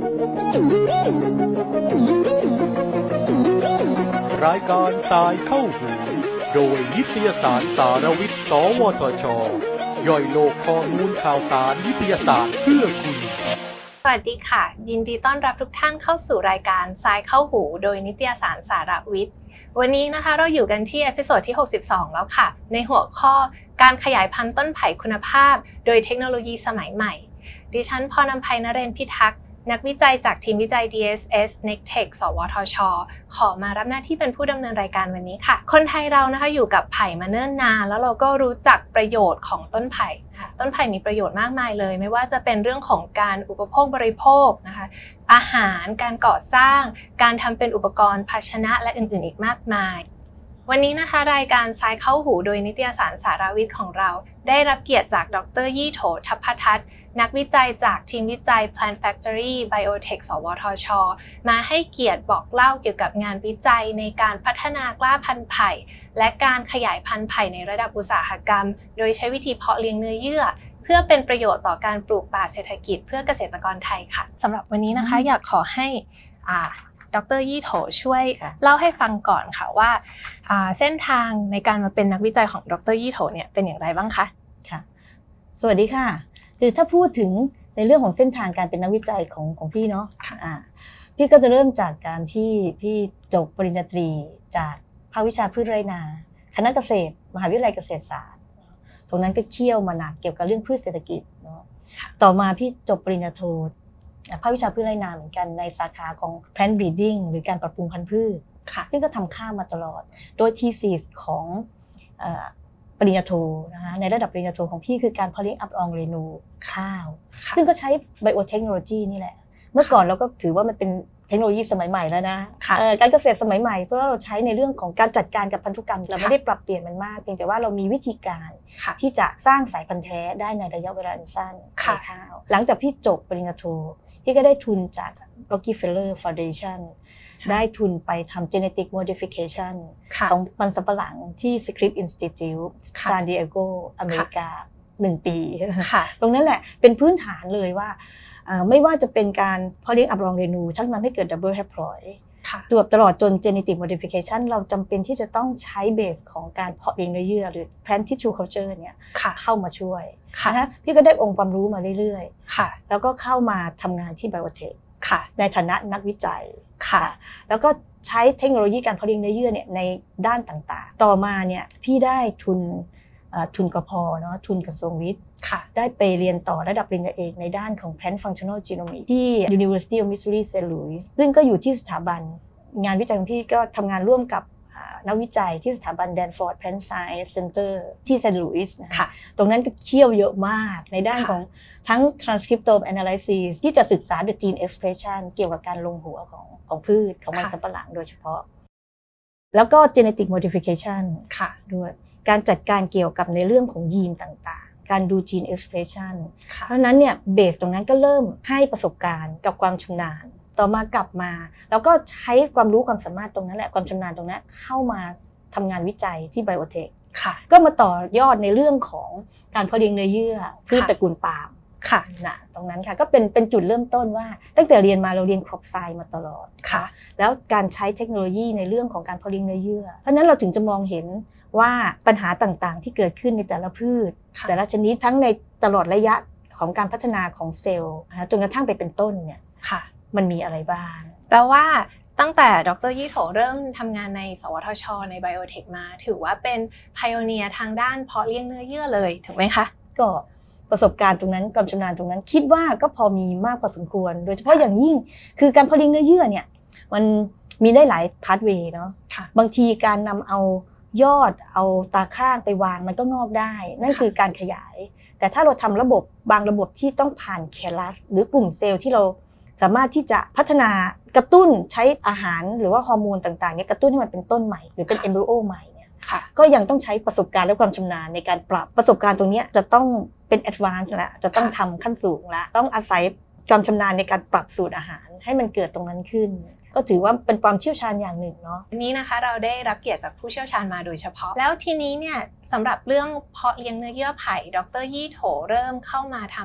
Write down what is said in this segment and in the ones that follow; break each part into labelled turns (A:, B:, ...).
A: รายการสายเข้าหูโดยนิตยสารสารวิทย์สวทช.ย่อยโลกข้อมูลข่าวสารวิทยาศาสตร์เพื่อคุณ
B: สวัสดีค่ะยินดีต้อนรับทุกท่านเข้าสู่รายการสายเข้าหูโดยนิตยสารสารวิทย์วันนี้นะคะเราอยู่กันที่เอพิโซดที่62แล้วค่ะในหัวข้อการขยายพันธุ์ต้นไผ่คุณภาพโดยเทคโนโลยีสมัยใหม่ดิฉันพรอำไพนเรนทร์พิทักษ์นักวิจัยจากทีมวิจัย DSS Nectech สวทช.ขอมารับหน้าที่เป็นผู้ดำเนินรายการวันนี้ค่ะคนไทยเรานะคะอยู่กับไผ่มาเนิ่นนานแล้วเราก็รู้จักประโยชน์ของต้นไผ่ค่ะต้นไผ่มีประโยชน์มากมายเลยไม่ว่าจะเป็นเรื่องของการอุปโภคบริโภคนะคะอาหารการก่อสร้างการทำเป็นอุปกรณ์ภาชนะและอื่นๆอีกมากมายวันนี้นะคะรายการสายเข้าหูโดยนิตยสารสารวิทย์ของเราได้รับเกียรติจากดร.ยี่โถ ทัพพทัศน์นักวิจัยจากทีมวิจัย Plant Factory Biotech สวทช.มาให้เกียรติบอกเล่าเกี่ยวกับงานวิจัยในการพัฒนากล้าพันธุ์ไผ่และการขยายพันธุ์ไผ่ในระดับอุตสาหกรรมโดยใช้วิธีเพาะเลี้ยงเนื้อเยื่อเพื่อเป็นประโยชน์ต่อการปลูกป่าเศรษฐกิจเพื่อเกษตรกรไทยค่ะสำหรับวันนี้นะคะอยากขอให้ดร.ยี่โถช่วยเล่าให้ฟังก่อนค่ะว่าเส้นทางในการมาเป็นนักวิจัยของดร.ยี่โถเนี่ยเป็นอย่างไรบ้างคะ
C: ค่ะสวัสดีค่ะคือถ้าพูดถึงในเรื่องของเส้นทางการเป็นนักวิจัยของพี่เนาะพี่ก็จะเริ่มจากการที่พี่จบปริญญาตรีจากภาควิชาพืชไร่นาคณะเกษตรมหาวิทยาลัยเกษตรศาสตร์ตรงนั้นก็เคี่ยวมาหนักเกี่ยวกับเรื่องพืชเศรษฐกิจเนาะต่อมาพี่จบปริญญาโทภาควิชาพืชไร่นาเหมือนกันในสาขาของ plant breeding หรือการปรับปรุงพันธุ์พืชพี่ก็ทำข้าวมาตลอดโดย thesis ของปริญญาโทนะคะในระดับปริญญาโทของพี่คือการเพาะเลี้ยงอัพอองเรนูข้าวซึ่งก็ใช้ไบโอเทคโนโลยีนี่แหละเมื่อก่อนเราก็ถือว่ามันเป็นเทคโนโลยีสมัยใหม่แล้วนะการเกษตรสมัยใหม่เพราะว่าเราใช้ในเรื่องของการจัดการกับพันธุกรรมเราไม่ได้ปรับเปลี่ยนมันมากเพียงแต่ว่าเรามีวิธีการที่จะสร้างสายพันธุ์แท้ได้ในระยะเวลาสั้นในข้าวหลังจากพี่จบปริญญาโทพี่ก็ได้ทุนจาก Rockefeller Foundationได้ทุนไปทำ genetic modification ของมันสำปะหลังที่ Scripps Institute ซานดิเอโกอเมริกา1 ปีตรงนั้นแหละเป็นพื้นฐานเลยว่าไม่ว่าจะเป็นการเพาะเลี้ยงอัพรองเรนูชักนำให้เกิด double haploid ตลอดจน genetic modification เราจำเป็นที่จะต้องใช้เบสของการเพาะเลี้ยงเนื้อเยื่อหรือ plant tissue culture เนี่ยเข้ามาช่วยนะคะพี่ก็ได้องค์ความรู้มาเรื่อยๆแล้วก็เข้ามาทำงานที่ biotech ในฐานะนักวิจัยแล้วก็ใช้เทคโนโลยีการเพาะเลี้ยงเนื้อเยื่อเนี่ยในด้านต่างๆต่อมาเนี่ยพี่ได้ทุนกพ.เนาะทุนกระทรวงวิทย์ได้ไปเรียนต่อระดับปริญญาเอกในด้านของ Plant Functional Genomics ที่ University of Missouri St. Louis ซึ่งก็อยู่ที่สถาบันงานวิจัยของพี่ก็ทำงานร่วมกับนักวิจัยที่สถาบัน Danforth Plant Science Center ที่ St. Louis นะคะตรงนั้นก็เคี่ยวเยอะมากในด้านของทั้ง transcriptome analysis ที่จะศึกษา the gene expression เกี่ยวกับการลงหัวของพืชของมันสำปะหลังโดยเฉพาะแล้วก็ genetic modification ด้วยการจัดการเกี่ยวกับในเรื่องของยีนต่างๆการดู gene expression เพราะนั้นเนี่ยเบสตรงนั้นก็เริ่มให้ประสบการณ์กับความชำนาญต่อมากลับมาแล้วก็ใช้ความรู้ความสามารถตรงนั้นแหละความชำนาญตรงนั้นเข้ามาทำงานวิจัยที่ไบโอเทคก็มาต่อยอดในเรื่องของการเพาะเลี้ยงเนื้อเยื่อพืชตระกูลปาล์มนะตรงนั้นค่ะก็เป็นจุดเริ่มต้นว่าตั้งแต่เรียนมาเราเรียน crop science มาตลอดแล้วการใช้เทคโนโลยีในเรื่องของการเพาะเลี้ยงเนื้อเยื่อเพราะนั้นเราถึงจะมองเห็นว่าปัญหาต่างๆที่เกิดขึ้นในแต่ละพืชแต่ละชนิดทั้งในตลอดระยะของการพัฒนาของเซลล์จนกระทั่งไปเป็นต้นเนี่ยมันมีอะไรบ้าง
B: แปลว่าตั้งแต่ดร.ยี่โถเริ่มทำงานในสวทช.ในไบโอเทคมาถือว่าเป็นไพโอเนียร์ทางด้านเพาะเลี้ยงเนื้อเยื่อเลยถูกไหมคะ
C: ก็ประสบการณ์ตรงนั้นความชำนาญตรงนั้นคิดว่าก็พอมีมากพอสมควรโดยเฉพาะอย่างยิ่งคือการเพาะเลี้ยงเนื้อเยื่อเนี่ยมันมีได้หลายพาธเวย์เนาะบางทีการนำเอายอดเอาตาข้างไปวางมันก็งอกได้นั่นคือการขยายแต่ถ้าเราทำระบบบางระบบที่ต้องผ่านแคลัสหรือกลุ่มเซลล์ที่เราสามารถที่จะพัฒนากระตุ้นใช้อาหารหรือว่าฮอร์โมนต่างๆเนี่ยกระตุ้นให้มันเป็นต้นใหม่หรือเป็นเอมบริโอใหม่เนี่ยก็ยังต้องใช้ประสบการณ์และความชำนาญในการปรับประสบการณ์ตรงนี้จะต้องเป็นแอดวานซ์ละจะต้องทำขั้นสูงละต้องอาศัยความชำนาญในการปรับสูตรอาหารให้มันเกิดตรงนั้นขึ้นก็ถือว่าเป็นความเชี่ยวชาญอย่างหนึ่งเนาะ
B: วันนี้นะคะเราได้รับเกียรติจากผู้เชี่ยวชาญมาโดยเฉพาะแล้วทีนี้เนี่ยสำหรับเรื่องเพาะเลี้ยงเนื้อเยื่อไผ่ดร.ยี่โถเริ่มเข้ามาทำ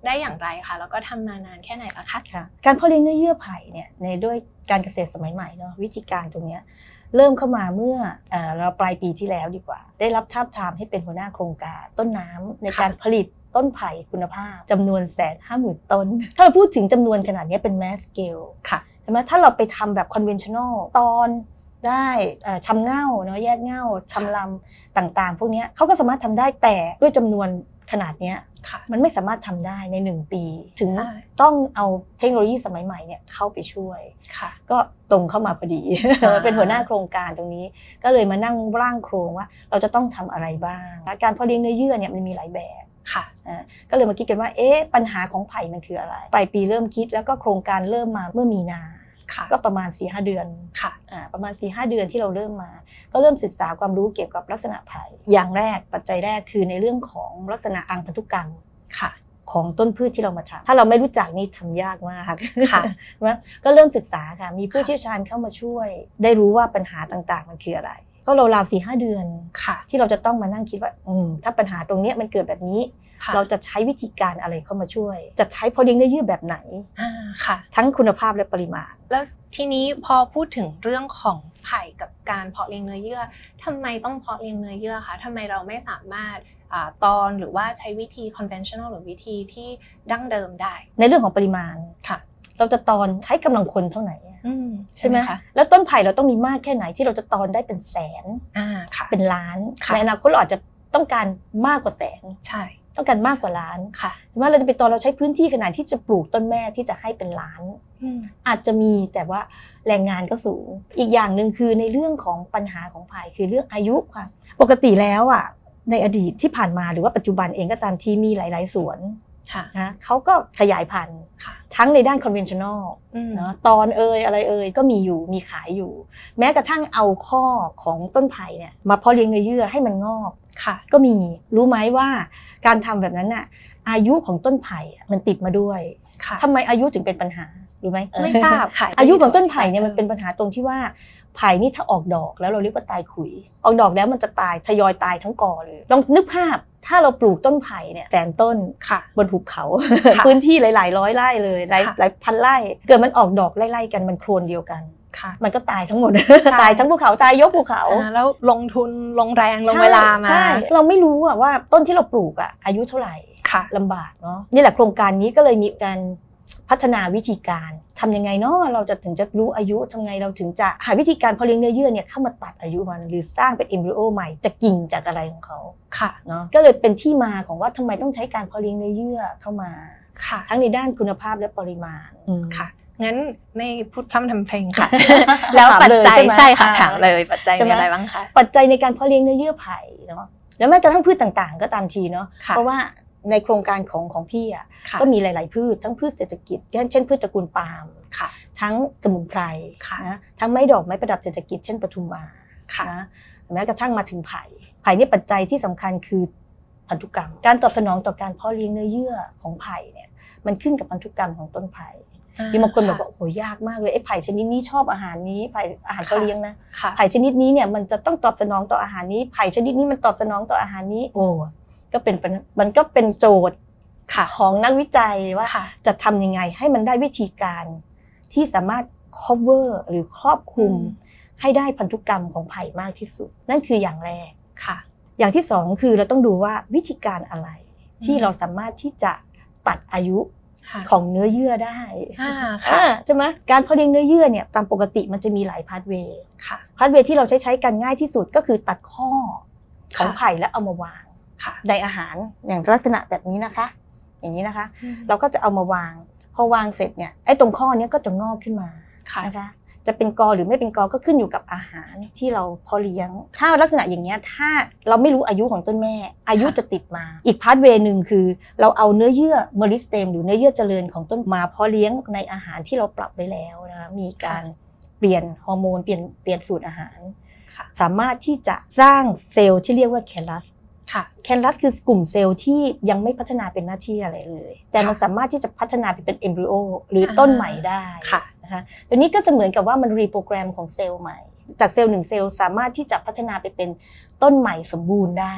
B: ได้อย่างไรคะแล้วก็ทำมานานแค่ไหนละคะ
C: ค่ะการเพาะเลี้ยงเนื้อเยื่อไผ่เนี่ยในด้วยการเกษตรสมัยใหม่เนาะวิธีการตรงนี้เริ่มเข้ามาเมื่อเราปลายปีที่แล้วดีกว่าได้รับทาบทามให้เป็นหัวหน้าโครงการต้นน้ำในการผลิตต้นไผ่คุณภาพจำนวน150,000 ต้นถ้าเราพูดถึงจำนวนขนาดนี้เป็น mass scale ใช่ไหมถ้าเราไปทำแบบ conventional ตอนได้ชำเง่าเนาะแยกเง่าชำลำต่างๆพวกนี้เขาก็สามารถทำได้แต่ด้วยจำนวนขนาดนี้มันไม่สามารถทำได้ใน1 ปีถึงต้องเอาเทคโนโลยีสมัยใหม่เนี่ยเข้าไปช่วยก็ตรงเข้ามาพอดี เป็นหัวหน้าโครงการตรงนี้ก็เลยมานั่งร่างโครงว่าเราจะต้องทำอะไรบ้างการเพาะเลี้ยงเนื้อเยื่อเนี่ยมันมีหลายแบบก็เลยมาคิดกันว่าปัญหาของไผ่มันคืออะไรปลายปีเริ่มคิดแล้วก็โครงการเริ่มมาเมื่อมีนาก็ประมาณ 4-5 เดือนประมาณ 4-5 เดือนที่เราเริ่มมาก็เริ่มศึกษาความรู้เกี่ยวกับลักษณะไผ่อย่างแรกปัจจัยแรกคือในเรื่องของลักษณะอังพันธุกรรมของต้นพืชที่เรามาทำถ้าเราไม่รู้จักนี่ทำยากมากก็เริ่มศึกษาค่ะมีผู้เชี่ยวชาญเข้ามาช่วยได้รู้ว่าปัญหาต่างๆมันคืออะไรก็เราราว 4-5 เดือนที่เราจะต้องมานั่งคิดว่าถ้าปัญหาตรงนี้มันเกิดแบบนี้เราจะใช้วิธีการอะไรเข้ามาช่วยจะใช้เพาะเลี้ยงเนื้อเยื่อแบบไหนทั้งคุณภาพและปริมาณ
B: แล้วทีนี้พอพูดถึงเรื่องของไผ่กับการเพาะเลี้ยงเนื้อเยื่อทำไมต้องเพาะเลี้ยงเนื้อเยื่อคะทำไมเราไม่สามารถตอนหรือว่าใช้วิธี conventional หรือวิธีที่ดั้งเดิมได้
C: ในเรื่องของปริมาณเราจะตอนใช้กำลังคนเท่าไหร่ใช่ไหมคะแล้วต้นไผ่เราต้องมีมากแค่ไหนที่เราจะตอนได้เป็นแสนเป็นล้านในอนาคตเราอาจจะต้องการมากกว่าแสนต้องการมากกว่าล้านว่าเราจะไปตอนเราใช้พื้นที่ขนาดที่จะปลูกต้นแม่ที่จะให้เป็นล้านอาจจะมีแต่ว่าแรงงานก็สูงอีกอย่างหนึ่งคือในเรื่องของปัญหาของไผ่คือเรื่องอายุค่ะปกติแล้วในอดีตที่ผ่านมาหรือว่าปัจจุบันเองก็ตามที่มีหลายๆสวนนะเขาก็ขยายพันธุ์ทั้งในด้าน conventional นะตอนอะไรก็มีอยู่มีขายอยู่แม้กระทั่งเอาข้อของต้นไผ่เนี่ยมาเพาะเลี้ยงเนื้อเยื่อให้มันงอกก็มีรู้ไหมว่าการทำแบบนั้นน่ะอายุของต้นไผ่มันติดมาด้วยทำไมอายุถึงเป็นปัญหารู้ไหม
B: ไม่ทราบค่ะ
C: อายุของต้นไผ่เนี่ยมันเป็นปัญหาตรงที่ว่าไผ่นี่ถ้าออกดอกแล้วเราเรียกว่าตายขุยออกดอกแล้วมันจะตายทยอยตายทั้งกอเลยลองนึกภาพถ้าเราปลูกต้นไผ่เนี่ย100,000 ต้นบนภูเขาพื้นที่หลายๆร้อยไร่เลยหลายพันไร่เกิดมันออกดอกไล่ๆกันมันโคลนเดียวกันมันก็ตายทั้งหมดตายทั้งภูเขาตายยกภูเขา
B: แล้วลงทุนลงแรงลงเวลามา
C: ใช่เราไม่รู้ว่าต้นที่เราปลูกอายุเท่าไหร่ลำบากเนาะนี่แหละโครงการนี้ก็เลยมีการพัฒนาวิธีการทำยังไงเนาะเราจะถึงจะรู้อายุทำไงเราถึงจะหาวิธีการเพาะเลี้ยงเนื้อเยื่อเนี่ยเข้ามาตัดอายุมันหรือสร้างเป็นเอมบริโอใหม่จะกิ่งจากอะไรของเขาเนาะก็เลยเป็นที่มาของว่าทำไมต้องใช้การเพาะเลี้ยงเนื้อเยื่อเข้ามาทั้งในด้านคุณภาพและปริมาณ
B: ค่ะงั้นไม่พูดพร่ำทำเพลงค่ะแล้วปัจจัยใช่ค่ะถามเลยปัจจัยมีอะไรบ้างคะ
C: ปัจจัยในการเพาะเลี้ยงเนื้อเยื่อไผ่เนาะแล้วแม้กระทั่งพืชต่างๆก็ตามทีเนาะเพราะว่าในโครงการของพี่ก็มีหลายๆพืชทั้งพืชเศรษฐกิจเช่นพืชตระกูลปาล์มทั้งสมุนไพรนะทั้งไม้ดอกไม้ประดับเศรษฐกิจเช่นปทุมมานะแม้กระทั่งมาถึงไผ่นี่ปัจจัยที่สำคัญคือพันธุกรรมการตอบสนองต่อการเพาะเลี้ยงเนื้อเยื่อของไผ่เนี่ยมันขึ้นกับพันธุกรรมของต้นไผ่มีบางคนแบบว่าโอ้ยากมากเลยไอ้ไผ่ชนิดนี้ชอบอาหารนี้ไผ่อาหารเขาเลี้ยงนะไผ่ชนิดนี้เนี่ยมันจะต้องตอบสนองต่ออาหารนี้ไผ่ชนิดนี้มันตอบสนองต่ออาหารนี้โอ้มันก็เป็นโจทย์ของนักวิจัยว่าจะทำยังไงให้มันได้วิธีการที่สามารถ cover หรือครอบคลุมให้ได้พันธุกรรมของไผ่มากที่สุดนั่นคืออย่างแรกอย่างที่สองคือเราต้องดูว่าวิธีการอะไรที่เราสามารถที่จะตัดอายุของเนื้อเยื่อได้ใช่ไหมการเพาะเลี้ยงเนื้อเยื่อเนี่ยตามปกติมันจะมีหลายพาธเวย์ที่เราใช้กันง่ายที่สุดก็คือตัดข้อของไผ่แล้วเอามาวางในอาหารอย่างลักษณะแบบนี้นะคะอย่างนี้นะคะเราก็จะเอามาวางพอวางเสร็จเนี่ยไอ้ตรงข้อนี้ก็จะงอกขึ้นมานะคะจะเป็นกอหรือไม่เป็นกอก็ขึ้นอยู่กับอาหารที่เราเพาะเลี้ยงถ้าลักษณะอย่างเงี้ยถ้าเราไม่รู้อายุของต้นแม่อายุจะติดมาอีกพาธเวย์นึงคือเราเอาเนื้อเยื่อเมริสเตมหรือเนื้อเยื่อเจริญของต้นมาเพาะเลี้ยงในอาหารที่เราปรับไว้แล้วนะคะมีการเปลี่ยนฮอร์โมนเปลี่ยนสูตรอาหารสามารถที่จะสร้างเซลล์ที่เรียกว่าแคลัสแคนลัสคือกลุ่มเซลล์ที่ยังไม่พัฒนาเป็นหน้าที่อะไรเลยแต่มันสามารถที่จะพัฒนาไปเป็นเอมบริโอหรือต้นใหม่ได้นะคะตัวนี้ก็จะเหมือนกับว่ามันรีโปรแกรมของเซลล์ใหม่จากเซลล์1 เซลล์สามารถที่จะพัฒนาไปเป็นต้นใหม่สมบูรณ์ได้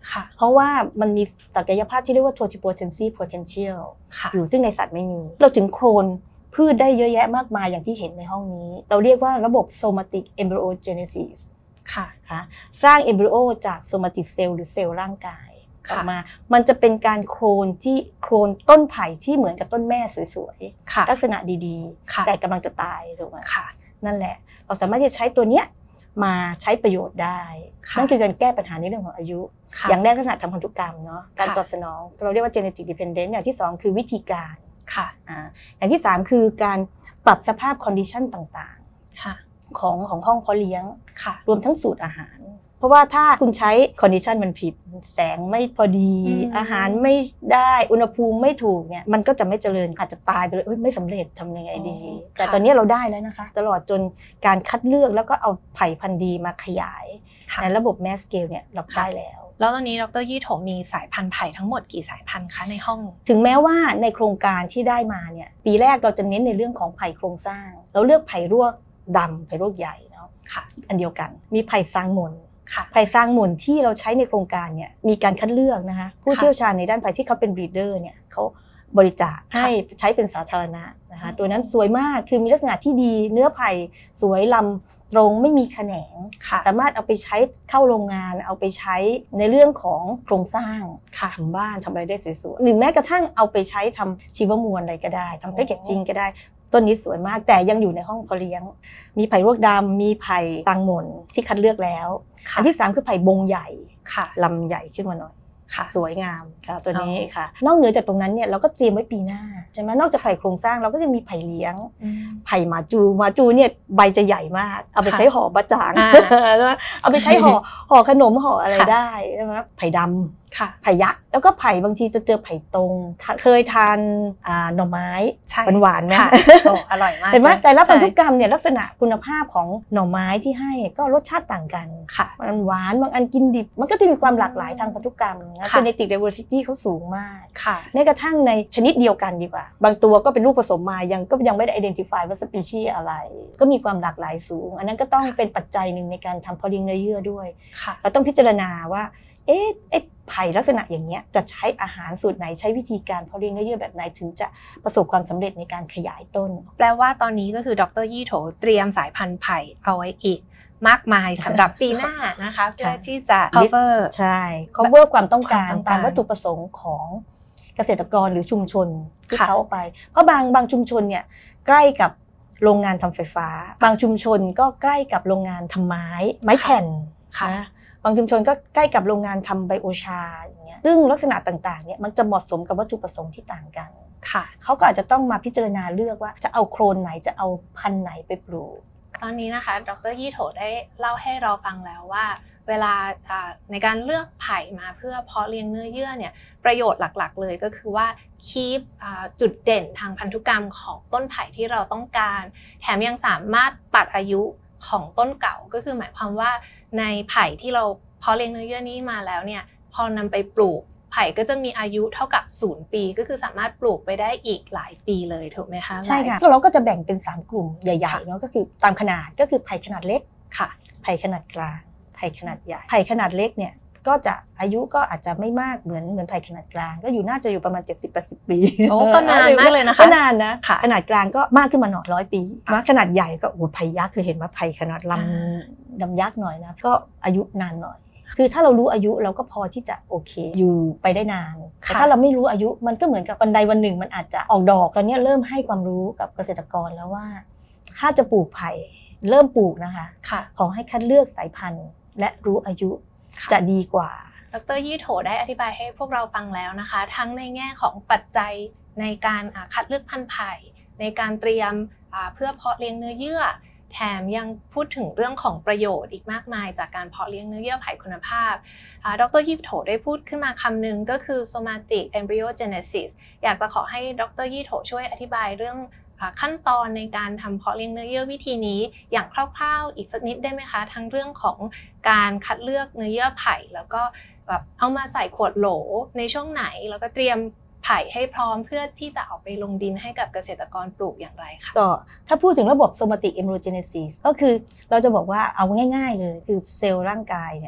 C: เพราะว่ามันมีศักยภาพที่เรียกว่า totipotency potential อยู่ซึ่งในสัตว์ไม่มีเราถึงโคลนพืชได้เยอะแยะมากมายอย่างที่เห็นในห้องนี้เราเรียกว่าระบบ somatic embryogenesis สร้าง embryo จาก somatic cell หรือเซลล์ร่างกายออกมามันจะเป็นการโคลนต้นไผ่ที่เหมือนกับต้นแม่สวยๆลักษณะดีๆแต่กำลังจะตายถูกไหมนั่นแหละเราสามารถที่จะใช้ตัวเนี้ยมาใช้ประโยชน์ได้นั่นคือการแก้ปัญหาในเรื่องของอายุอย่างแรกลักษณะทางพันธุกรรมเนาะการตอบสนองเราเรียกว่า genetic dependent อย่างที่2คือวิธีการอย่างที่3คือการปรับสภาพ condition ต่างๆของห้องเพาะเลี้ยงรวมทั้งสูตรอาหารเพราะว่าถ้าคุณใช้ condition มันผิดแสงไม่พอดีอาหารไม่ได้อุณหภูมิไม่ถูกเนี่ยมันก็จะไม่เจริญอาจจะตายไปเลยไม่สำเร็จทำยังไงดีแต่ตอนนี้เราได้แล้วนะคะตลอดจนการคัดเลือกแล้วก็เอาไผ่พันธุ์ดีมาขยายในระบบ mass scale เนี่ยเราได้แล้ว
B: ตอนนี้ดร.ยี่โถมีสายพันธุ์ไผ่ทั้งหมดกี่สายพันธุ์คะในห้อง
C: ถึงแม้ว่าในโครงการที่ได้มาเนี่ยปีแรกเราจะเน้นในเรื่องของไผ่โครงสร้างเราเลือกไผ่รวกดำไผ่รวกใหญ่เนาะอันเดียวกันมีไผ่ซางหม่นไผ่ซางหม่นที่เราใช้ในโครงการเนี่ยมีการคัดเลือกนะคะผู้เชี่ยวชาญในด้านไผ่ที่เขาเป็นบรีเดอร์เนี่ยเขาบริจาคให้ใช้เป็นสาธารณะนะคะตัวนั้นสวยมากคือมีลักษณะที่ดีเนื้อไผ่สวยลำตรงไม่มีแขนงสามารถเอาไปใช้เข้าโรงงานเอาไปใช้ในเรื่องของโครงสร้างทำบ้านทำอะไรได้สวยๆหรือแม้กระทั่งเอาไปใช้ทำชีวมวลอะไรก็ได้ทำแพคเกจจิ้งก็ได้ต้นนี้สวยมากแต่ยังอยู่ในห้องเพาะเลี้ยงมีไผ่รวกดำมีไผ่ตางหม่นที่คัดเลือกแล้วอันที่3คือไผ่บงใหญ่ลำใหญ่ขึ้นมาหน่อยสวยงามค่ะตัวนี้ค่ะนอกเหนือจากตรงนั้นเนี่ยเราก็เตรียมไว้ปีหน้าใช่ไหมนอกจากไผ่โครงสร้างเราก็จะมีไผ่เลี้ยงไผ่หมาจูเนี่ยใบจะใหญ่มากเอาไปใช้ห่อบะจ่างเอาไปใช้ห่อขนมห่ออะไรได้ใช่ไหมไผ่ดำไผ่ยักษ์แล้วก็ไผ่บางทีจะเจอไผ่ตรงเคยทานหน่อไม้หวานๆนะ
B: อร่อยมาก
C: เห็นไหมแต่ละพันธุกรรมเนี่ยลักษณะคุณภาพของหน่อไม้ที่ให้ก็รสชาติต่างกันมันหวานบางอันกินดิบมันก็จะมีความหลากหลายทางพันธุกรรมนะ genetic diversity เขาสูงมากแม้กระทั่งในชนิดเดียวกันดีกว่าบางตัวก็เป็นลูกผสมมายังไม่ได้ identify ว่า species อะไรก็มีความหลากหลายสูงอันนั้นก็ต้องเป็นปัจจัยหนึ่งในการทำเพาะเลี้ยงเนื้อเยื่อด้วยเราต้องพิจารณาว่าไอ้ไผ่ลักษณะอย่างเงี้ยจะใช้อาหารสูตรไหนใช้วิธีการเพาะเลี้ยงเนื้อเยื่อแบบไหนถึงจะประสบความสำเร็จในการขยายต้น
B: แปลว่าตอนนี้ก็คือดร.ยี่โถเตรียมสายพันธุ์ไผ่เอาไว้อีกมากมายสำหรับปีหน้านะคะเพื่อที่จะ cover
C: ใช่ cover ความต้องการตามวัตถุประสงค์ของเกษตรกรหรือชุมชนที่เขาไปเพราะบางชุมชนเนี่ยใกล้กับโรงงานทำไฟฟ้าบางชุมชนก็ใกล้กับโรงงานทำไม้แผ่นนะบางชุมชนก็ใกล้กับโรงงานทำไบโอชาอย่างเงี้ยซึ่งลักษณะต่างๆเนี่ยมันจะเหมาะสมกับวัตถุประสงค์ที่ต่างกันเขาก็อาจจะต้องมาพิจารณาเลือกว่าจะเอาโคลนไหนจะเอาพันธุ์ไหนไปปลูก
B: ตอนนี้นะคะดร.ยี่โถได้เล่าให้เราฟังแล้วว่าเวลาในการเลือกไผ่มาเพื่อเพาะเลี้ยงเนื้อเยื่อเนี่ยประโยชน์หลักๆเลยก็คือว่าคีปจุดเด่นทางพันธุกรรมของต้นไผ่ที่เราต้องการแถมยังสามารถตัดอายุของต้นเก่าก็คือหมายความว่าในไผ่ที่เราเพาะเลี้ยงเนื้อเยื่อนี้มาแล้วเนี่ยพอนำไปปลูกไผ่ก็จะมีอายุเท่ากับ0 ปีก็คือสามารถปลูกไปได้อีกหลายปีเลยถูกไหมคะ
C: ใช่ค่ะเราก็จะแบ่งเป็น3กลุ่มใหญ่ๆเนาะก็คือตามขนาดก็คือไผ่ขนาดเล็กไผ่ขนาดกลางไผ่ขนาดใหญ่ไผ่ขนาดเล็กเนี่ยก็จะอายุก็อาจจะไม่มากเหมือนไผ่ขนาดกลางก็น่าจะอยู่ประมาณ 70-80 ปี
B: โอ้ก็นานมากเลยนะคะ
C: ก็นานนะขนาดกลางก็มากขึ้นมาหน่อย100 ปีขนาดใหญ่ก็ไผ่ยักษ์คือเห็นว่าไผ่ขนาดลำยักษ์หน่อยนะก็อายุนานหน่อยคือถ้าเรารู้อายุเราก็พอที่จะโอเคอยู่ไปได้นานแต่ถ้าเราไม่รู้อายุมันก็เหมือนกับวันใดวันหนึ่งมันอาจจะออกดอกตอนนี้เริ่มให้ความรู้กับเกษตรกรแล้วว่าถ้าจะปลูกไผ่เริ่มปลูกนะคะขอให้คัดเลือกสายพันธุ์และรู้อายุจะดีกว่า
B: ดร.ยี่โถได้อธิบายให้พวกเราฟังแล้วนะคะทั้งในแง่ของปัจจัยในการคัดเลือกพันธุ์ไผ่ในการเตรียมเพื่อเพาะเลี้ยงเนื้อเยื่อแถมยังพูดถึงเรื่องของประโยชน์อีกมากมายจากการเพาะเลี้ยงเนื้อเยื่อไผ่คุณภาพดร.ยี่โถได้พูดขึ้นมาคำหนึ่งก็คือ somatic embryogenesis อยากจะขอให้ดร.ยี่โถช่วยอธิบายเรื่องขั้นตอนในการทำเพาะเลี้ยงเนื้อเยื่อวิธีนี้อย่างคร่าวๆอีกสักนิดได้ไหมคะทั้งเรื่องของการคัดเลือกเนื้อเยื่อไผ่แล้วก็แบบเอามาใส่ขวดโหลในช่วงไหนแล้วก็เตรียมไผ่ให้พร้อมเพื่อที่จะเอาไปลงดินให้กับเกษตรกรปลูกอย่างไรคะ
C: ก็ถ้าพูดถึงระบบ somatic embryogenesis ก็คือเราจะบอกว่าเอาง่ายๆเลยคือเซลล์ร่างกายเนี่ย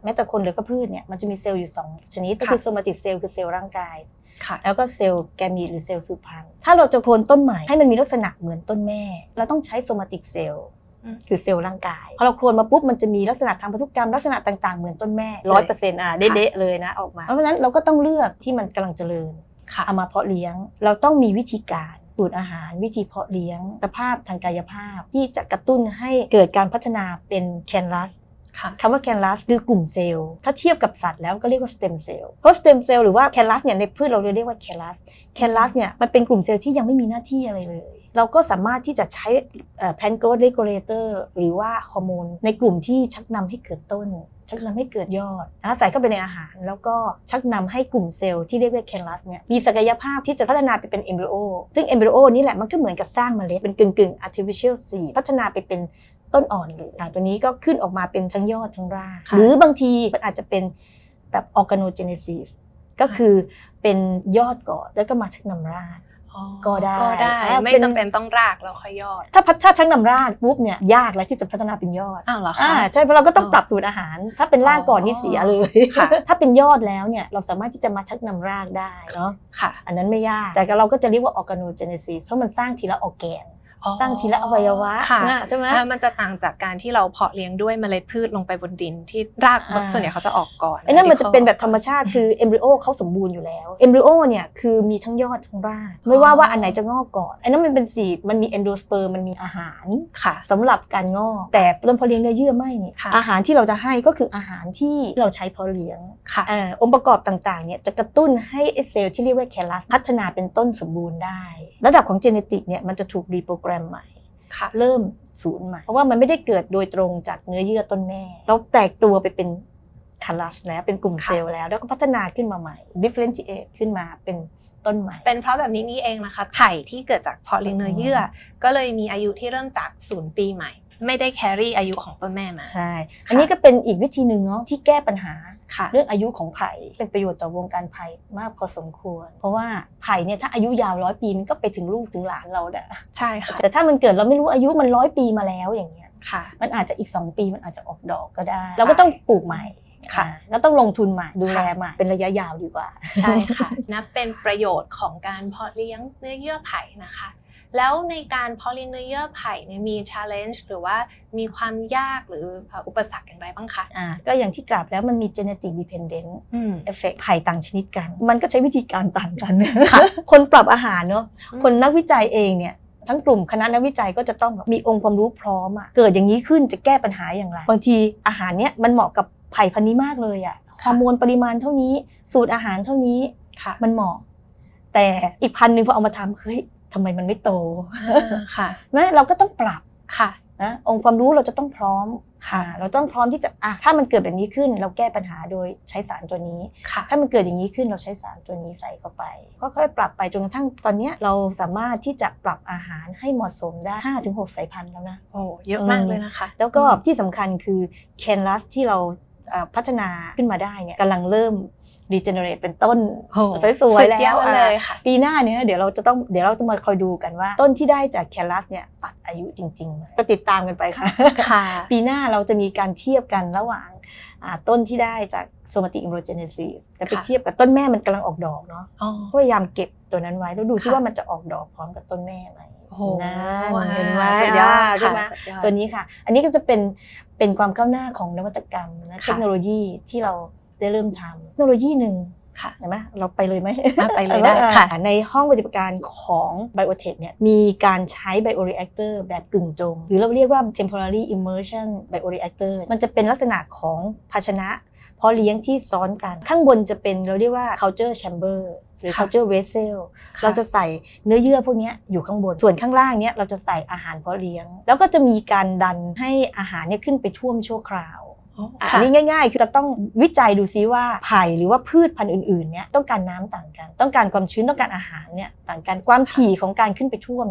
C: ม้แต่คนหรือก็พืชเนี่ยมันจะมีเซลล์อยู่2ชนิดก็คือโซมาติกเซลล์คือเซลล์ร่างกายแล้วก็เซลล์แกมีตหรือเซลล์สืบพันธุ์ถ้าเราจะโคลนต้นใหม่ให้มันมีลักษณะเหมือนต้นแม่เราต้องใช้โซมาติกเซลล์คือเซลล์ร่างกายพอเราโคลนมาปุ๊บมันจะมีลักษณะทางพันธุกรรมลักษณะต่างๆเหมือนต้นแม่ 100% เด๊ะๆเลยนะออกมาเพราะฉะนั้นเราก็ต้องเลือกที่มันกำลังเจริญเอามาเพาะเลี้ยงเราต้องมีวิธีการสูตรอาหารวิธีเพาะเลี้ยงสภาพทางกายภาพที่จะกระตุ้นให้เกิดการพัฒนาเป็นแคนลัสคำว่าแคนลัสคือกลุ่มเซลล์ถ้าเทียบกับสัตว์แล้วก็เรียกว่าสเต็มเซลล์เพราะสเต็มเซลล์หรือว่าแคนลัสเนี่ยในพืชเราเรียกว่าแคนลัสเนี่ยมันเป็นกลุ่มเซลล์ที่ยังไม่มีหน้าที่อะไรเลยเราก็สามารถที่จะใช้แพนโกรทเรกูเลเตอร์หรือว่าฮอร์โมนในกลุ่มที่ชักนำให้เกิดต้นชักนำให้เกิดยอดใส่เข้าไปในอาหารแล้วก็ชักนำให้กลุ่มเซลล์ที่เรียกว่าแคนลัสเนี่ยมีศักยภาพที่จะพัฒนาไปเป็นเอมบริโอซึ่งเอมบริโอนี่แหละมันก็เหมือนกับสร้างเมล็ดเป็นกึ่ง artificial seed พัฒนาไปเป็นต้นอ่อนเลยตัวนี้ก็ขึ้นออกมาเป็นทั้งยอดทั้งรากหรือบางทีมันอาจจะเป็นแบบ organogenesis ก็คือเป็นยอดก่อนแล้วก็มาชักนำรากก็ได้
B: ไม่จำเป็นต้องรากแล้วค่อยยอด
C: ถ้าชักนำรากปุ๊บเนี่ยยากแล้วที่จะพัฒนาเป็นยอด
B: อ้าวเหรอคะ
C: ใช่เพราะเราก็ต้องปรับสูตรอาหารถ้าเป็นรากก่อนนี่เสียเลยถ้าเป็นยอดแล้วเนี่ยเราสามารถที่จะมาชักนำรากได้เนาะอันนั้นไม่ยากแต่เราก็จะเรียกว่า organogenesis เพราะมันสร้างทีละออร์แกนสร้างทีละอวัยวะใช่ไหม
B: มันจะต่างจากการที่เราเพาะเลี้ยงด้วยเมล็ดพืชลงไปบนดินที่รากส่วนใหญ่เขาจะออกก่อน
C: ไอ้นั่นมันจะเป็นแบบธรรมชาติคือเอมบริโอเขาสมบูรณ์อยู่แล้วเอมบริโอเนี่ยคือมีทั้งยอดทั้งรากไม่ว่าอันไหนจะงอกก่อนไอ้นั่นมันเป็นซีดมันมีเอนโดสเปิร์มมันมีอาหารสำหรับการงอกแต่ต้นเพาะเลี้ยงเนื้อเยื่อไม่นี่อาหารที่เราจะให้ก็คืออาหารที่เราใช้เพาะเลี้ยงองค์ประกอบต่างๆเนี่ยจะกระตุ้นให้เซลล์ที่เรียกว่าแคลัสพัฒนาเป็นต้นสมบูรณ์ได้ระดับของเจเนติกเนี่ยมันจะถูกรีโปรแกรมใหม่เริ่มศูนย์ใหม่เพราะว่ามันไม่ได้เกิดโดยตรงจากเนื้อเยื่อต้นแม่เราแตกตัวไปเป็นคาลัสแล้วเป็นกลุ่มเซลล์แล้วก็พัฒนาขึ้นมาใหม่ differentiate ขึ้นมาเป็นต้นใหม่
B: เป็นเพราะแบบนี้นี่เองนะคะไผ่ที่เกิดจากเพาะเลี้ยงเนื้อเยื่อก็เลยมีอายุที่เริ่มจาก0 ปีใหม่ไม่ได้แครี่อายุของต้นแม่มา
C: ใช่อันนี้ก็เป็นอีกวิธีหนึ่งเนาะที่แก้ปัญหาเรื่องอายุของไผ่เป็นประโยชน์ต่อวงการไผ่มากพอสมควรเพราะว่าไผ่เนี่ยถ้าอายุยาว100 ปีมันก็ไปถึงลูกถึงหลานเราแหละ
B: ใช่ค่ะ
C: แต่ถ้ามันเกิดเราไม่รู้อายุมัน100 ปีมาแล้วอย่างเงี้ยมันอาจจะอีก2 ปีมันอาจจะออกดอกก็ได้เราก็ต้องปลูกใหม่แล้วต้องลงทุนใหม่ดูแลใหม่เป็นระยะยาวดีกว่า
B: ใช่ค่ะนับเป็นประโยชน์ของการเพาะเลี้ยงเนื้อเยื่อไผ่นะคะแล้วในการเพาะเลี้ยงเนื้อเยื่อไผ่เนี่ยมี challenge หรือว่ามีความยากหรืออุปสรรคอย่างไรบ้างคะ
C: ก็อย่างที่กล่าวแล้วมันมี genetic dependent effect ไผ่ต่างชนิดกันมันก็ใช้วิธีการต่างกันคนปรับอาหารเนาะคนนักวิจัยเองเนี่ยทั้งกลุ่มคณะนักวิจัยก็จะต้องมีองค์ความรู้พร้อมเกิดอย่างนี้ขึ้นจะแก้ปัญหาอย่างไรบางทีอาหารเนี้ยมันเหมาะกับไผ่พันธุ์นี้มากเลยฮอร์โมนปริมาณเท่านี้สูตรอาหารเท่านี้มันเหมาะแต่อีกพันธุ์นึงพอเอามาทำเฮ้ยทำไมมันไม่โตเราก็ต้องปรับนะองค์ความรู้เราจะต้องพร้อมเราต้องพร้อมที่จะถ้ามันเกิดแบบนี้ขึ้นเราแก้ปัญหาโดยใช้สารตัวนี้ถ้ามันเกิดอย่างนี้ขึ้นเราใช้สารตัวนี้ใส่เข้าไปก็ค่อยปรับไปจนกระทั่งตอนนี้เราสามารถที่จะปรับอาหาให้เหมาะสมได้ 5-6 สายพันธุ์แล้วนะ
B: โอ้เยอะมากเลยนะคะ
C: แล้วก็ที่สำคัญคือแคนลัสที่เราพัฒนาขึ้นมาได้เนี่ยกำลังเริ่มregenerate เป็นต้นสวยๆแล้วปีหน้าเนี่ยเดี๋ยวเราจะมาคอยดูกันว่าต้นที่ได้จากแคลัสเนี่ยตัดอายุจริงๆก็ติดตามกันไปค่ะปีหน้าเราจะมีการเทียบกันระหว่างต้นที่ได้จาก somatic immunogenesis แล้วไปเทียบกับต้นแม่มันกำลังออกดอกเนาะพยายามเก็บตัวนั้นไว้แล้วดูที่ว่ามันจะออกดอกพร้อมกับต้นแม่ไหมนั่นเห็นไหมใช่ไหมตัวนี้ค่ะอันนี้ก็จะเป็นความก้าวหน้าของนวัตกรรมนะเทคโนโลยีที่เราได้เริ่มทำเทคโนโลยีหนึ่งเห็นไหมเราไปเลยไหม
B: ไปเลยได้ค่ะ
C: ในห้องปฏิบัติการของ Biotech เนี่ยมีการใช้ Bioreactor แบบกึ่งจมหรือเราเรียกว่า Temporary Immersion Bioreactor มันจะเป็นลักษณะของภาชนะเพาะเลี้ยงที่ซ้อนกันข้างบนจะเป็นเราเรียกว่า culture chamber หรือ culture vessel เราจะใส่เนื้อเยื่อพวกนี้อยู่ข้างบนส่วนข้างล่างเนี้ยเราจะใส่อาหารเพาะเลี้ยงแล้วก็จะมีการดันให้อาหารเนี่ยขึ้นไปท่วมชั่วคราวอันนี้ง่ายๆคือจะต้องวิจัยดูซิว่าไผ่หรือว่าพืชพันธุ์อื่นๆเนี่ยต้องการน้ำต่างกันต้องการความชื้นต้องการอาหารเนี่ยต่างกันความถี่ของการขึ้นไปท่วมเนี่ย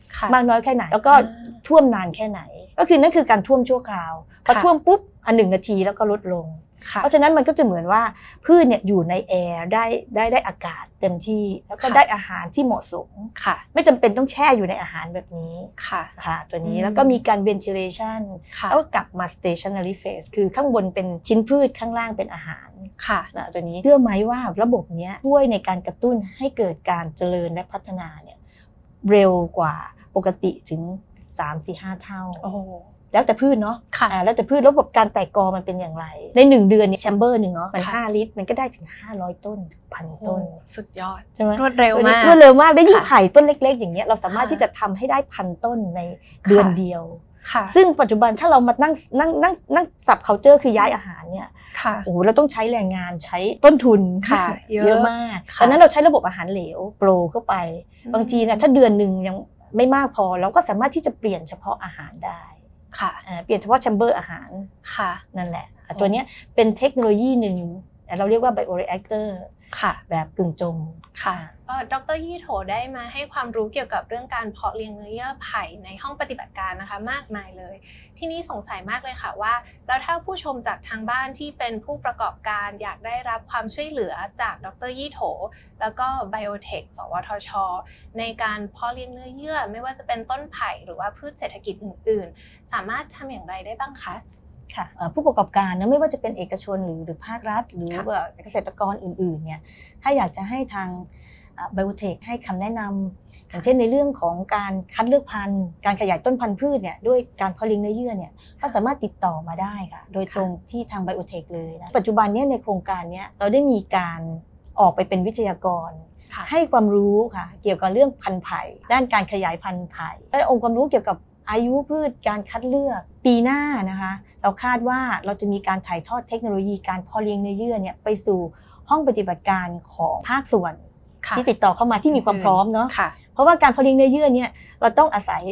C: มากน้อยแค่ไหนแล้วก็ท่วมนานแค่ไหนก็คือนั่นคือการท่วมชั่วคราวพอท่วมปุ๊บ1 นาทีแล้วก็ลดลงเพราะฉะนั้นมันก็จะเหมือนว่าพืชเนี่ยอยู่ในแอร์ได้อากาศเต็มที่แล้วก็ได้อาหารที่เหมาะสมไม่จำเป็นต้องแช่อยู่ในอาหารแบบนี้ค่ะตัวนี้แล้วก็มีการ ventilation แล้วกลับมา stationary phase คือข้างบนเป็นชิ้นพืชข้างล่างเป็นอาหารตัวนี้เชื่อไหมว่าระบบนี้ช่วยในการกระตุ้นให้เกิดการเจริญและพัฒนาเนี่ยเร็วกว่าปกติถึง 3-4-5 เท่าแล้วแต่พืชเนาะแล้วแต่พืชระบบการแตกกอมันเป็นอย่างไรใน1 เดือนเนี่ยแชมเบอร์หนึ่งเนาะมัน5 ลิตรมันก็ได้ถึง500 ต้น 1,000 ต้น
B: สุดยอด
C: ใช่ไหม
B: รวดเร็วมาก
C: ได้ยิ่งไผ่ต้นเล็กๆอย่างเงี้ยเราสามารถที่จะทำให้ได้1,000 ต้นในเดือนเดียวซึ่งปัจจุบันถ้าเรามานั่งสับ culture คือย้ายอาหารเนี่ยโอ้เราต้องใช้แรงงานใช้ต้นทุนเยอะมากดังนั้นเราใช้ระบบอาหารเหลวโปรเข้าไปบางทีนะถ้าเดือนนึงยังไม่มากพอเราก็สามารถที่จะเปลี่ยนเฉพาะอาหารได้เปลี่ยนเฉพาะแชมเบอร์อาหารนั่นแหละตัวนี้เป็นเทคโนโลยีหนึ่งเราเรียกว่าไบโอเรแอคเตอร์แบบกึ่งจม
B: ดร.ยี่โถได้มาให้ความรู้เกี่ยวกับเรื่องการเพาะเลี้ยงเนื้อเยื่อไผ่ในห้องปฏิบัติการนะคะมากมายเลยที่นี่สงสัยมากเลยค่ะว่าแล้วถ้าผู้ชมจากทางบ้านที่เป็นผู้ประกอบการอยากได้รับความช่วยเหลือจากดร.ยี่โถแล้วก็ Biotech สวทช.ในการเพาะเลี้ยงเนื้อเยื่อไม่ว่าจะเป็นต้นไผ่หรือว่าพืชเศรษฐกิจอื่นๆสามารถทำอย่างไรได้บ้างคะ
C: ค่ะผู้ประกอบการนะไม่ว่าจะเป็นเอกชนหรือภาครัฐหรือว่าเกษตรกรอื่นๆเนี่ยถ้าอยากจะให้ทางBiotech ให้คำแนะนำอย่างเช่นในเรื่องของการคัดเลือกพันธุ์การขยายต้นพันธุ์พืชเนี่ยด้วยการเพาะเลี้ยงเนื้อเยื่อเนี่ยก็สามารถติดต่อมาได้ค่ะโดยตรงที่ทาง Biotech เลยนะปัจจุบันนี้ในโครงการนี้เราได้มีการออกไปเป็นวิทยากรให้ความรู้ค่ะเกี่ยวกับเรื่องพันธุ์ไผ่ด้านการขยายพันธุ์ไผ่และองค์ความรู้เกี่ยวกับอายุพืชการคัดเลือกปีหน้านะคะเราคาดว่าเราจะมีการถ่ายทอดเทคโนโลยีการเพาะเลี้ยงเนื้อเยื่อเนี่ยไปสู่ห้องปฏิบัติการของภาคส่วนที่ติดต่อเข้ามาที่มีความพร้อมเนาะเพราะว่าการเพาะเลี้ยงเนื้อเยื่อเนี่ยเราต้องอาศัย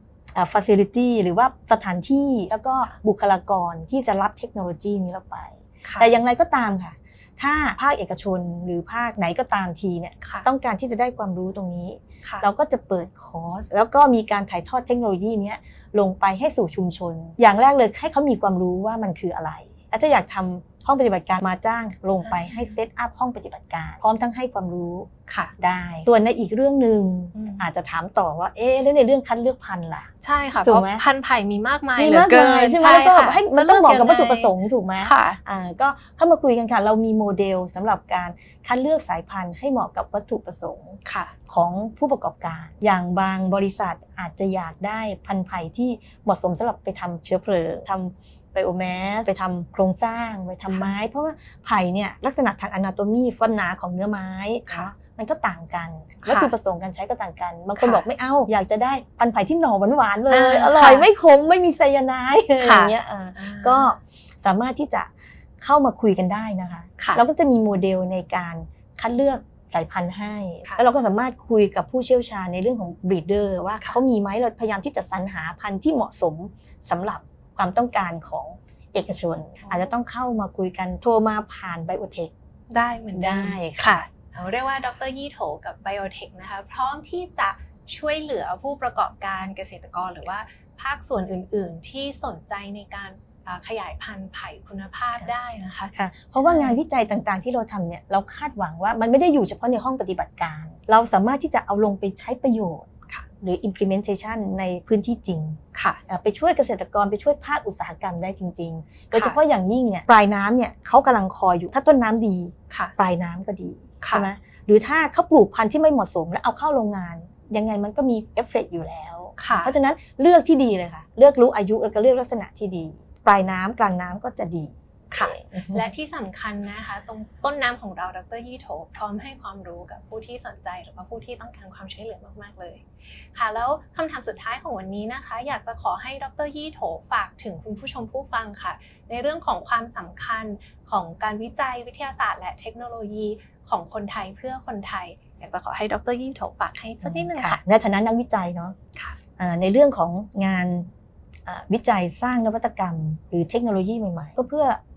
C: facility หรือว่าสถานที่แล้วก็บุคลากรที่จะรับเทคโนโลยีนี้เราไปแต่อย่างไรก็ตามค่ะถ้าภาคเอกชนหรือภาคไหนก็ตามทีเนี่ยต้องการที่จะได้ความรู้ตรงนี้เราก็จะเปิดคอร์สแล้วก็มีการถ่ายทอดเทคโนโลยีนี้ลงไปให้สู่ชุมชนอย่างแรกเลยให้เขามีความรู้ว่ามันคืออะไรและถ้าอยากทำห้องปฏิบัติการมาจ้างลงไปให้เซตอัพห้องปฏิบัติการพร้อมทั้งให้ความรู้ได้ส่วนในอีกเรื่องนึงอาจจะถามต่อว่าแล้วในเรื่องคัดเลือกพันธุ์ล่ะ
B: ใช่ค่ะเพราะพันธุ์ไผ่มีมากมายเหลือ
C: เกินใช่ไหมแล้วก็ให้มันต้องบอกกับวัตถุประสงค์ถูกไหมก็เข้ามาคุยกันค่ะเรามีโมเดลสำหรับการคัดเลือกสายพันธุ์ให้เหมาะกับวัตถุประสงค์ของผู้ประกอบการอย่างบางบริษัทอาจจะอยากได้พันธุ์ไผ่ที่เหมาะสมสำหรับไปทำเชื้อเพลิงทำไบโอแมสไปทำโครงสร้างไปทำไม้เพราะว่าไผ่เนี่ยลักษณะทางอนาโตมีความหนาของเนื้อไม้มันก็ต่างกันวัตถุประสงค์การใช้ก็ต่างกันบางคนบอกไม่เอาอยากจะได้พันธุ์ไผ่ที่หน่อหวานๆเลยอร่อยไม่ขมไม่มีไซยาไนด์อย่างเงี้ยก็สามารถที่จะเข้ามาคุยกันได้นะคะเราก็จะมีโมเดลในการคัดเลือกสายพันธุ์ให้แล้วเราก็สามารถคุยกับผู้เชี่ยวชาญในเรื่องของบรีดเดอร์ว่าเขามีไหมเราพยายามที่จะสรรหาพันธุ์ที่เหมาะสมสำหรับความต้องการของเอกชนอาจจะต้องเข้ามาคุยกันโทรมาผ่าน Biotech
B: ได้เหมือนได้ค่ะเราเรียกว่าดร.ยี่โถกับ Biotech นะคะพร้อมที่จะช่วยเหลือผู้ประกอบการเกษตรกรหรือว่าภาคส่วนอื่นๆที่สนใจในการขยายพันธุ์ไผ่คุณภาพได้นะคะ
C: เพราะว่างานวิจัยต่างๆที่เราทำเนี่ยเราคาดหวังว่ามันไม่ได้อยู่เฉพาะในห้องปฏิบัติการเราสามารถที่จะเอาลงไปใช้ประโยชน์หรือ implementation ในพื้นที่จริงไปช่วยเกษตรกรไปช่วยภาคอุตสาหกรรมได้จริงๆโดยเฉพาะอย่างยิ่งเนี่ยปลายน้ำเนี่ยเขากำลังคอยอยู่ถ้าต้นน้ำดีปลายน้ำก็ดีใช่ไหมหรือถ้าเขาปลูกพันธุ์ที่ไม่เหมาะสมแล้วเอาเข้าโรงงานยังไงมันก็มีเอฟเฟกต์อยู่แล้วเพราะฉะนั้นเลือกที่ดีเลยค่ะเลือกรู้อายุแล้วก็เลือกลักษณะที่ดีปลายน้ำกลางน้ำก็จะดี
B: ค่ะและที่สำคัญนะคะตรงต้นน้ำของเราดร.ยี่โถพร้อมให้ความรู้กับผู้ที่สนใจหรือว่าผู้ที่ต้องการความช่วยเหลือมากๆเลยค่ะแล้วคำถามสุดท้ายของวันนี้นะคะอยากจะขอให้ดร.ยี่โถฝากถึงคุณผู้ชมผู้ฟังค่ะในเรื่องของความสำคัญของการวิจัยวิทยาศาสตร์และเทคโนโลยีของคนไทยเพื่อคนไทยอยากจะขอให้ดร.ยี่โถฝากให้สักนิดนึงค่ะ
C: ในฐานะนักวิจัยเนาะในเรื่องของงานวิจัยสร้างนวัตกรรมหรือเทคโนโลยีใหม่ๆก็เพื่อ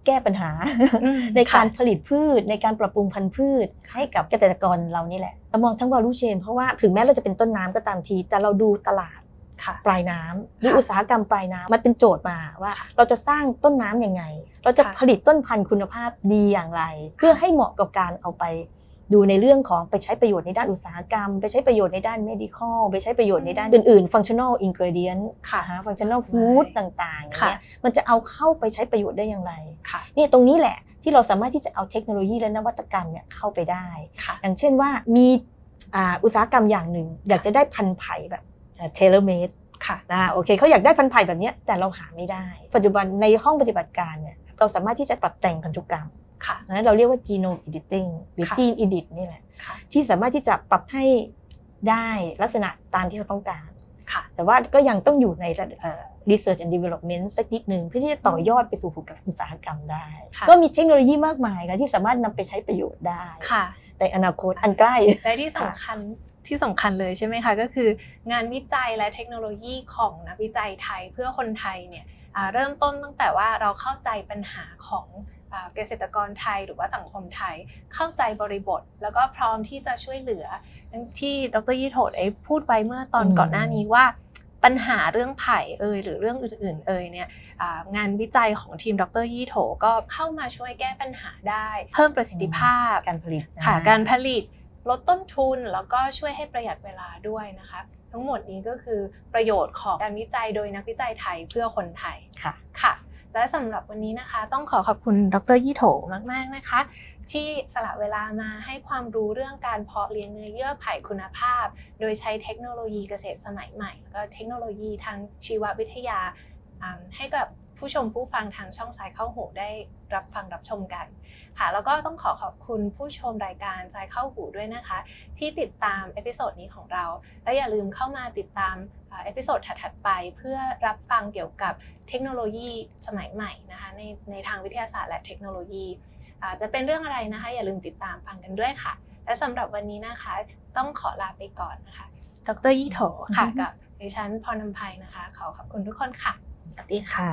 C: แก้ปัญหาในการผลิตพืชในการปรับปรุงพันธุ์พืชให้กับเกษตรกรเรานี่แหละเรามองทั้ง value chain เพราะว่าถึงแม้เราจะเป็นต้นน้ำก็ตามทีแต่เราดูตลาดปลายน้ำหรืออุตสาหกรรมปลายน้ำมันเป็นโจทย์มาว่าเราจะสร้างต้นน้ำยังไงเราจะผลิตต้นพันธุ์คุณภาพดีอย่างไรเพื่อให้เหมาะกับการเอาไปดูในเรื่องของไปใช้ประโยชน์ในด้านอุตสาหกรรมไปใช้ประโยชน์ในด้าน medical ไปใช้ประโยชน์ในด้านอื่นๆ functional ingredient functional food ต่างๆอย่างเงี้ยมันจะเอาเข้าไปใช้ประโยชน์ได้อย่างไรนี่ตรงนี้แหละที่เราสามารถที่จะเอาเทคโนโลยีและนวัตกรรมเนี่ยเข้าไปได้อย่างเช่นว่ามีอุตสาหกรรมอย่างหนึ่งอยากจะได้พันธุ์ไผ่แบบ tailor made โอเคเขาอยากได้พันธุ์ไผ่แบบนี้แต่เราหาไม่ได้ปัจจุบันในห้องปฏิบัติการเนี่ยเราสามารถที่จะปรับแต่งพันธุกรรมนะเราเรียกว่า genome editing หรือ gene edit นี่แหละที่สามารถที่จะปรับให้ได้ลักษณะตามที่เราต้องการแต่ว่าก็ยังต้องอยู่ในresearch and development สักนิดนึงเพื่อที่จะต่อยอดไปสู่อุตสาหกรรมได้ก็มีเทคโนโลยีมากมายค่ะที่สามารถนำไปใช้ประโยชน์ได้ในอนาคตอันใกล้
B: และที่สำคัญเลยใช่ไหมคะก็คืองานวิจัยและเทคโนโลยีของนักวิจัยไทยเพื่อคนไทยเนี่ยเริ่มต้นตั้งแต่ว่าเราเข้าใจปัญหาของเกษตรกรไทยหรือว่าสังคมไทยเข้าใจบริบทแล้วก็พร้อมที่จะช่วยเหลือที่ดร.ยี่โถพูดไปเมื่อตอนก่อนหน้านี้ว่าปัญหาเรื่องไผ่หรือเรื่องอื่นๆเนี่ยงานวิจัยของทีมดร.ยี่โถก็เข้ามาช่วยแก้ปัญหาได้เพิ่มประสิทธิภาพ
C: การผลิต
B: การผลิตลดต้นทุนแล้วก็ช่วยให้ประหยัดเวลาด้วยนะคะทั้งหมดนี้ก็คือประโยชน์ของการวิจัยโดยนักวิจัยไทยเพื่อคนไทยค่ะและสำหรับวันนี้นะคะต้องขอบคุณดร.ยี่โถมากๆนะคะที่สละเวลามาให้ความรู้เรื่องการเพาะเลี้ยงเนื้อเยื่อไผ่คุณภาพโดยใช้เทคโนโลยีเกษตรสมัยใหม่แล้วก็เทคโนโลยีทางชีววิทยาให้กับผู้ชมผู้ฟังทางช่องสายเข้าหูได้รับฟังรับชมกันค่ะแล้วก็ต้องขอบคุณผู้ชมรายการสายเข้าหูด้วยนะคะที่ติดตามเอพิโซดนี้ของเราและอย่าลืมเข้ามาติดตามเอพิโซดถัดๆไปเพื่อรับฟังเกี่ยวกับเทคโนโลยีสมัยใหม่นะคะในทางวิทยาศาสตร์และเทคโนโลยีจะเป็นเรื่องอะไรนะคะอย่าลืมติดตามฟังกันด้วยค่ะและสำหรับวันนี้นะคะต้องขอลาไปก่อนนะคะดร.ยี่โถค่ะกับดิฉันพรนำไพนะคะขอบคุณทุกคนค่ะ
C: สวัสดีค่ะ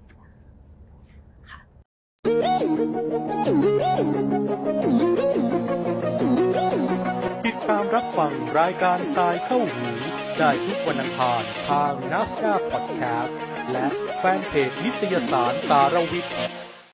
A: ติดตามรับฟังรายการทรายเข้าหูได้ทุกวันอังคารทาง NASDAQ Podcast และแฟนเพจนิตยสารสารวิทย์